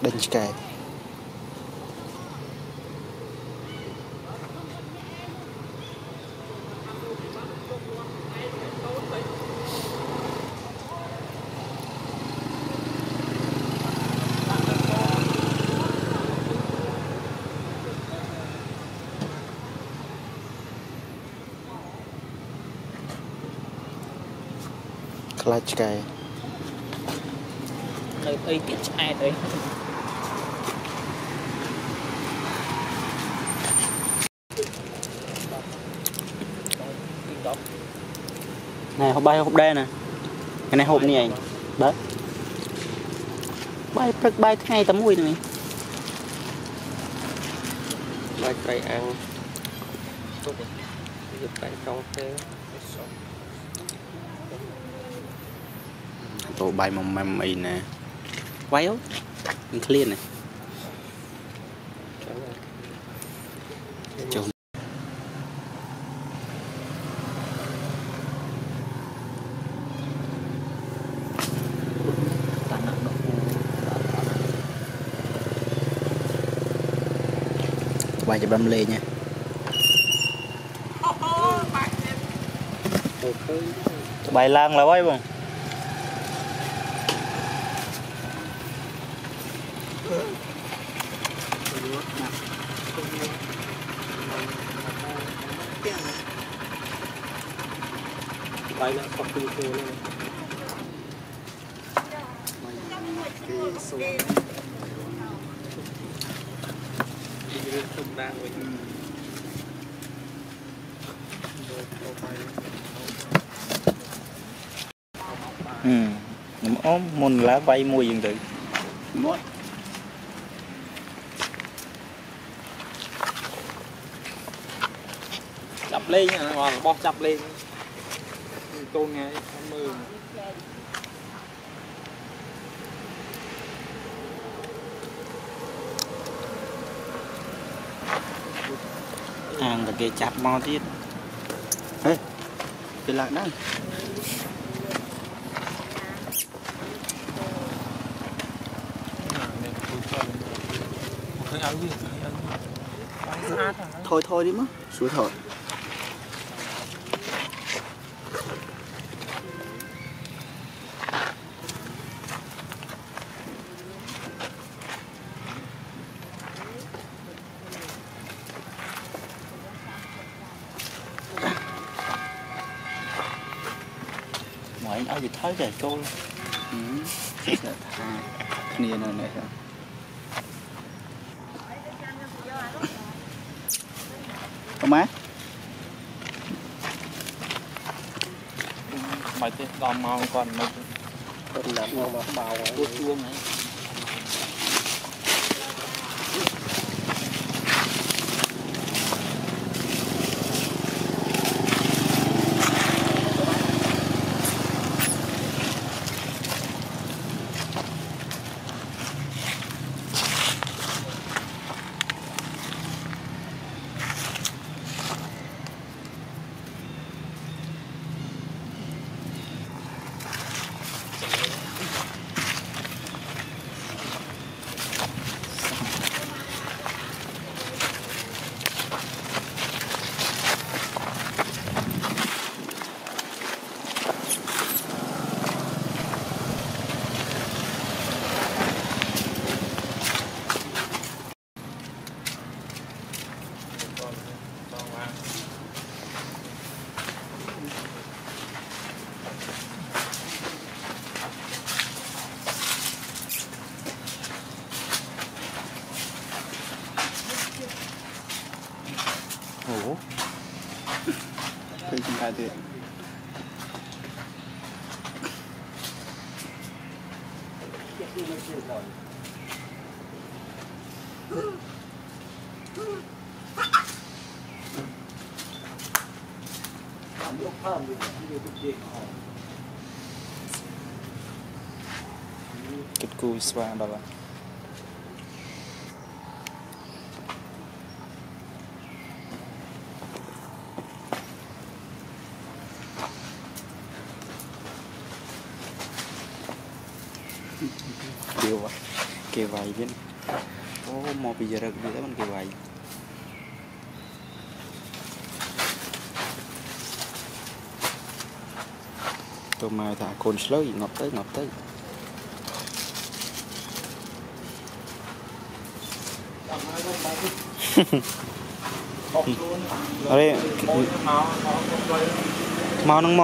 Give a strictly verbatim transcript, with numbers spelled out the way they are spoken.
đánh cái clutch cái nơi ấy tiết ai đấy này hộp bay hộp đen nè cái này hộp như vậy đấy bay bay ngay tấm mùi này bay cây ăn giúp bạn trong thế tổ bay mầm mầm mì nè quay không mình clear này chồng quay cho bấm lê nha bài lang là quay không bay lại hoặc từ từ lên không đang rồi ừ nó môn lá bay mùi dừng tự chập lên nha còn bó chập lên tôi nghe mưa hàng là cái chạp mò tiết ê cái lạc đó thôi thôi đi mất suối thôi mọi anh ơi gì thấy về cô ừ. Nè nè nè có má mày cái đòn màu còn mày con làm ngon mà bào cua chuông này ủa thấy chúng ta thì cái cùi xoa đó là điều à kê vay biết ô mau bây giờ ra bây giờ mình kê vay tôi mai thả cồn slow ngọt tới ngọt tới ở đây mau nâng mau